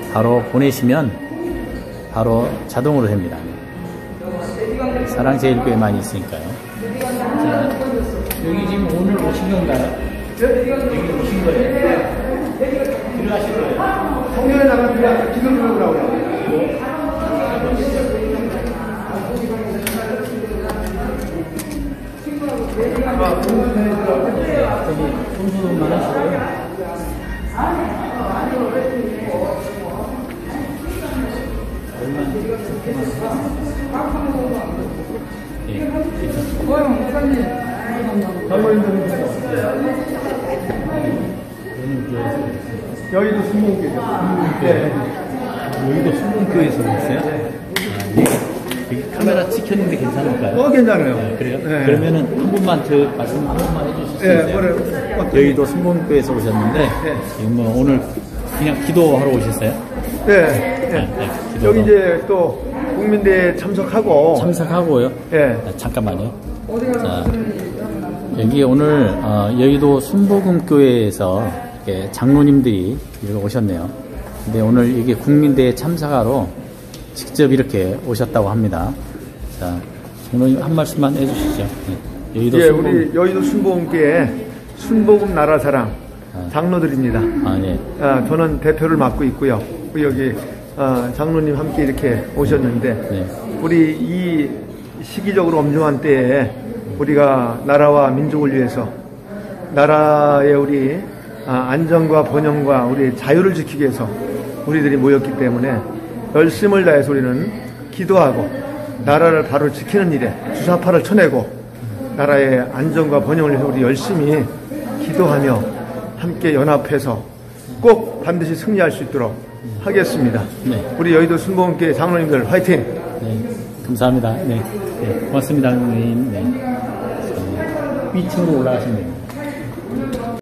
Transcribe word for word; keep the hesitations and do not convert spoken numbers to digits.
바로 보내시면 바로 자동으로 됩니다. 사랑제일교회만 있으니까요. 자, 여기 지금 오늘 오신 건가요? 여기 오신 거예요? 들어가실 거예요? 성년에 나가면 그냥 기도 들어오라고 그래요. 저기 청소만 하시고요. 여기도 순복음교회죠. 네. 여기도 순복음교회에서 오셨어요? 아, 네. 여기 카메라 찍혔는데 괜찮을까요? 어, 괜찮아요. 네, 그래요? 네. 그러면은 한 번만 저 말씀 한 번만 해주실 수 네, 있어요? 뭐래요? 여기도 순복음교회에서 오셨는데 네. 지금 뭐 오늘 그냥 기도하러 오셨어요? 네. 네, 네. 네, 여기 이제 또 국민대회 참석하고. 참석하고요. 네. 아, 잠깐만요. 자, 여기 오늘 어, 여의도 순복음교회에서 이렇게 장로님들이 이렇게 오셨네요. 근데 오늘 이게 국민대회 참석하러 직접 이렇게 오셨다고 합니다. 자, 장로님 한 말씀만 해주시죠. 네. 여의도 예, 순복음... 우리 여의도 순복음교회 순복음 나라사랑 장로들입니다. 아, 네. 아, 저는 대표를 맡고 있고요. 여기 어, 장로님 함께 이렇게 오셨는데 네. 우리 이 시기적으로 엄중한 때에 우리가 나라와 민족을 위해서 나라의 우리 안전과 번영과 우리 자유를 지키기 위해서 우리들이 모였기 때문에 열심을 다해서 우리는 기도하고 나라를 바로 지키는 일에 주사파를 쳐내고 나라의 안전과 번영을 위해서 우리 열심히 기도하며 함께 연합해서 꼭 반드시 승리할 수 있도록 하겠습니다. 네. 우리 여의도 순복음교회 장로님들 화이팅! 네, 감사합니다. 네, 네 고맙습니다, 장로님. 네. 위층으로 올라가시면 됩니다.